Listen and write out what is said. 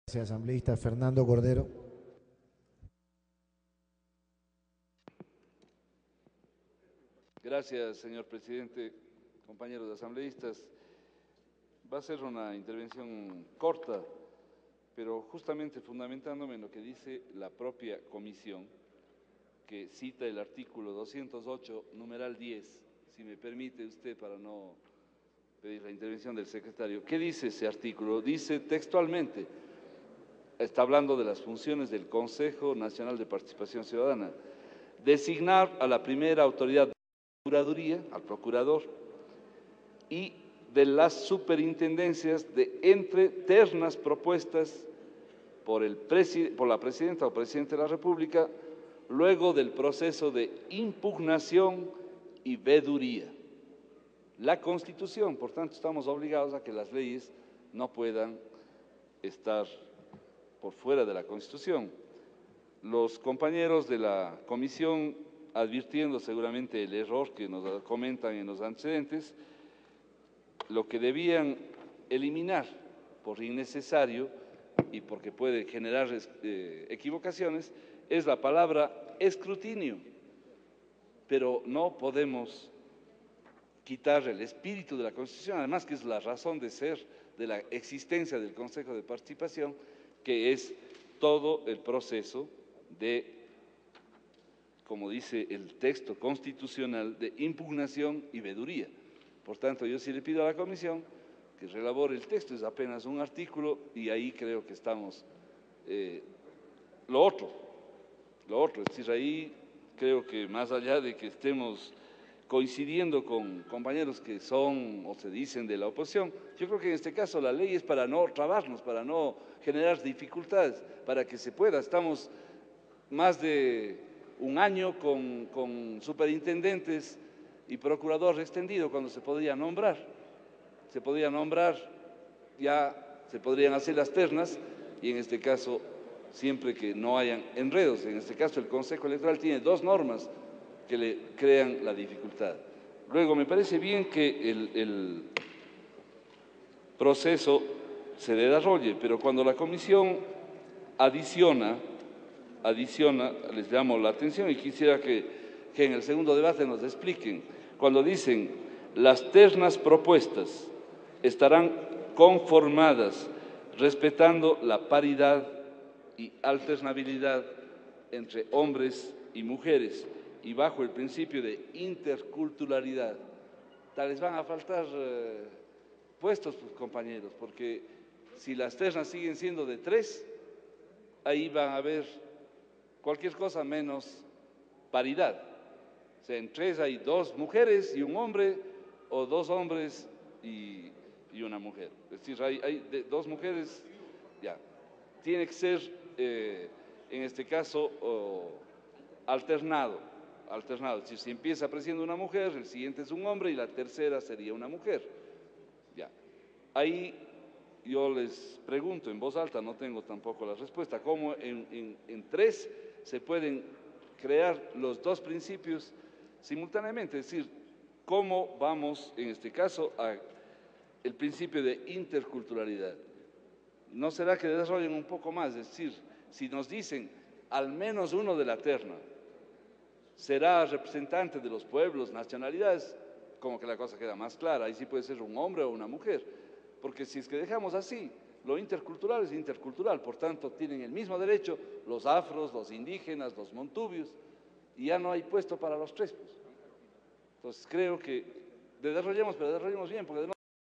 Gracias, asambleísta Fernando Cordero. Gracias, señor presidente, compañeros asambleístas. Va a ser una intervención corta, pero justamente fundamentándome en lo que dice la propia comisión, que cita el artículo 208, numeral 10, si me permite usted para no pedir la intervención del secretario. ¿Qué dice ese artículo? Dice textualmente, está hablando de las funciones del Consejo Nacional de Participación Ciudadana, designar a la primera autoridad de procuraduría, al procurador, y de las superintendencias de entre ternas propuestas por la presidenta o presidente de la República, luego del proceso de impugnación y veeduría. La Constitución, por tanto, estamos obligados a que las leyes no puedan estar por fuera de la Constitución. Los compañeros de la comisión, advirtiendo seguramente el error que nos comentan en los antecedentes, lo que debían eliminar por innecesario y porque puede generar equivocaciones es la palabra escrutinio, pero no podemos quitar el espíritu de la Constitución, además que es la razón de ser de la existencia del Consejo de Participación, que es todo el proceso de, como dice el texto constitucional, de impugnación y veeduría. Por tanto, yo sí le pido a la comisión que reelabore el texto, es apenas un artículo y ahí creo que estamos. Lo otro, es decir, ahí creo que más allá de que estemos coincidiendo con compañeros que son o se dicen de la oposición, yo creo que en este caso la ley es para no trabarnos, para no generar dificultades, para que se pueda. Estamos más de un año con superintendentes y procurador extendido cuando se podía nombrar. Ya se podrían hacer las ternas y en este caso siempre que no hayan enredos. En este caso el Consejo Electoral tiene dos normas que le crean la dificultad. Luego, me parece bien que el proceso se desarrolle, pero cuando la comisión adiciona, les llamo la atención y quisiera que en el segundo debate nos expliquen, cuando dicen las ternas propuestas estarán conformadas respetando la paridad y alternabilidad entre hombres y mujeres y bajo el principio de interculturalidad. Les van a faltar puestos, pues, compañeros, porque si las ternas siguen siendo de 3, ahí van a haber cualquier cosa menos paridad. O sea, en 3 hay 2 mujeres y un hombre, o 2 hombres y una mujer. Es decir, hay 2 mujeres, ya. Tiene que ser, en este caso, alternado. Es decir, si empieza apareciendo una mujer, el siguiente es un hombre y la tercera sería una mujer. Ya. Ahí yo les pregunto en voz alta, no tengo tampoco la respuesta, ¿cómo en 3 se pueden crear los 2 principios simultáneamente? Es decir, ¿cómo vamos, en este caso, al principio de interculturalidad? ¿No será que desarrollen un poco más? Es decir, si nos dicen al menos uno de la terna será representante de los pueblos, nacionalidades, como que la cosa queda más clara. Ahí sí puede ser un hombre o una mujer, porque si es que dejamos así, lo intercultural es intercultural, por tanto tienen el mismo derecho los afros, los indígenas, los montubios, y ya no hay puesto para los 3. Entonces creo que desarrollemos, pero desarrollemos bien, porque